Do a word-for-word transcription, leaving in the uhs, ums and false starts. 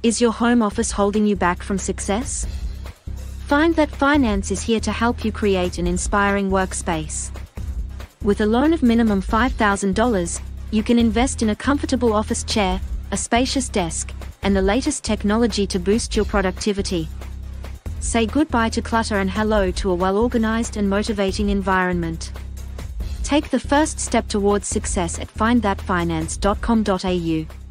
Is your home office holding you back from success? Find That Finance is here to help you create an inspiring workspace. With a loan of minimum five thousand dollars, you can invest in a comfortable office chair, a spacious desk, and the latest technology to boost your productivity. Say goodbye to clutter and hello to a well-organized and motivating environment. Take the first step towards success at find that finance dot com dot a u.